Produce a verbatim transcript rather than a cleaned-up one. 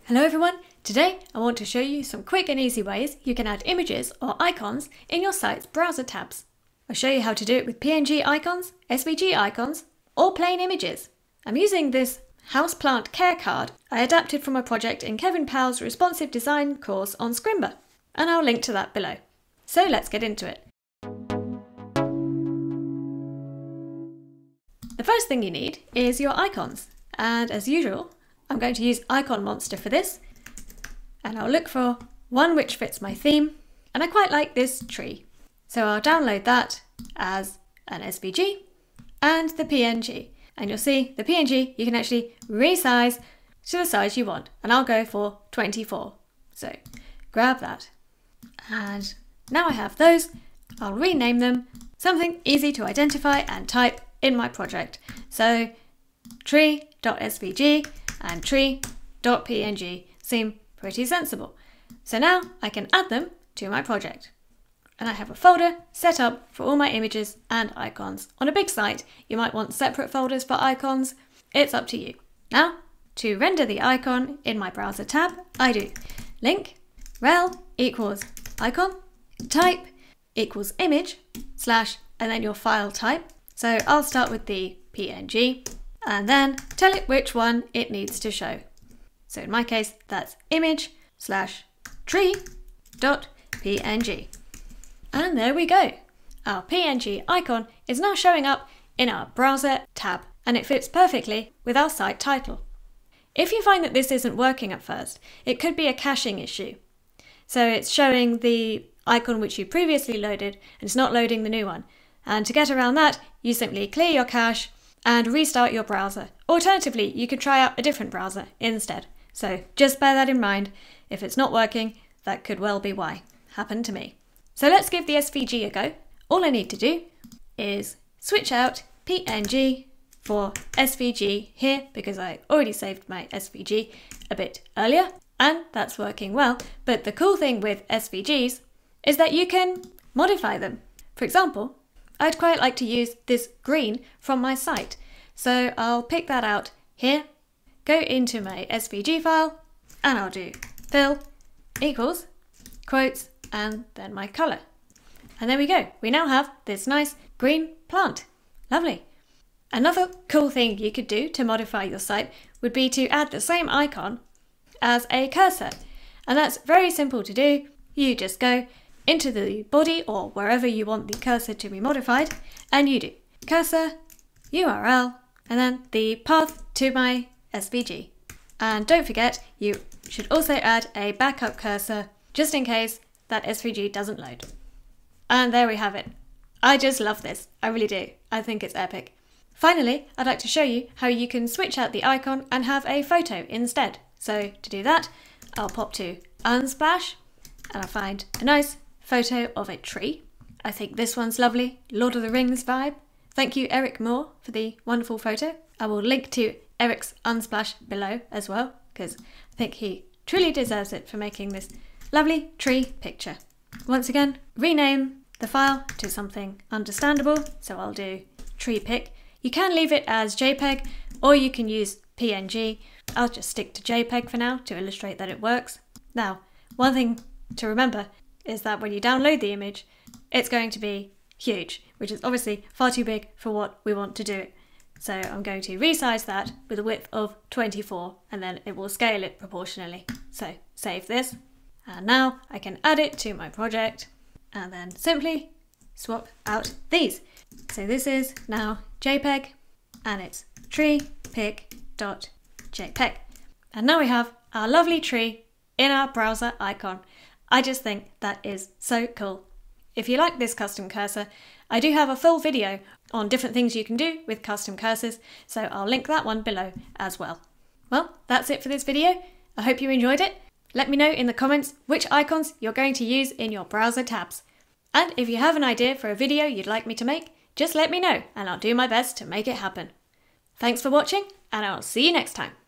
Hello everyone, today I want to show you some quick and easy ways you can add images or icons in your site's browser tabs. I'll show you how to do it with P N G icons, S V G icons, or plain images. I'm using this houseplant care card I adapted from a project in Kevin Powell's responsive design course on Scrimba, and I'll link to that below. So let's get into it. The first thing you need is your icons, and as usual, I'm going to use Icon Monster for this, and I'll look for one which fits my theme, and I quite like this tree. So I'll download that as an S V G and the P N G, and you'll see the P N G you can actually resize to the size you want, and I'll go for twenty-four. So grab that, and now I have those, I'll rename them something easy to identify and type in my project. So tree.svg and tree.png seem pretty sensible. So now I can add them to my project. And I have a folder set up for all my images and icons. On a big site, you might want separate folders for icons. It's up to you. Now, to render the icon in my browser tab, I do link rel equals icon, type equals image, slash, and then your file type. So I'll start with the P N G, and then tell it which one it needs to show. So in my case, that's image slash tree dot P N G. And there we go. Our P N G icon is now showing up in our browser tab, and it fits perfectly with our site title. If you find that this isn't working at first, it could be a caching issue. So it's showing the icon which you previously loaded, and it's not loading the new one. And to get around that, you simply clear your cache and restart your browser. Alternatively, you could try out a different browser instead. So just bear that in mind. If it's not working, that could well be why. Happened to me. So let's give the S V G a go. All I need to do is switch out P N G for S V G here, because I already saved my S V G a bit earlier, and that's working well. But the cool thing with S V Gs is that you can modify them. For example, I'd quite like to use this green from my site. So I'll pick that out here, go into my S V G file, and I'll do fill equals quotes and then my color. And there we go. We now have this nice green plant. Lovely. Another cool thing you could do to modify your site would be to add the same icon as a cursor. And that's very simple to do. You just go into the body or wherever you want the cursor to be modified, and you do cursor, U R L, and then the path to my S V G. And don't forget, you should also add a backup cursor just in case that S V G doesn't load. And there we have it. I just love this. I really do. I think it's epic. Finally, I'd like to show you how you can switch out the icon and have a photo instead. So to do that, I'll pop to Unsplash, and I'll find a nice photo of a tree. I think this one's lovely, Lord of the Rings vibe. Thank you, Eric Moore, for the wonderful photo. I will link to Eric's Unsplash below as well, because I think he truly deserves it for making this lovely tree picture. Once again, rename the file to something understandable, so I'll do tree pic. You can leave it as JPEG, or you can use P N G. I'll just stick to JPEG for now to illustrate that it works. Now, one thing to remember is that when you download the image, it's going to be huge, which is obviously far too big for what we want to do it. So I'm going to resize that with a width of twenty-four, and then it will scale it proportionally. So save this, and now I can add it to my project, and then simply swap out these. So this is now JPEG, and it's treepic.jpg. And now we have our lovely tree in our browser icon. I just think that is so cool. If you like this custom cursor, I do have a full video on different things you can do with custom cursors, so I'll link that one below as well. Well, that's it for this video. I hope you enjoyed it. Let me know in the comments which icons you're going to use in your browser tabs. And if you have an idea for a video you'd like me to make, just let me know and I'll do my best to make it happen. Thanks for watching, and I'll see you next time.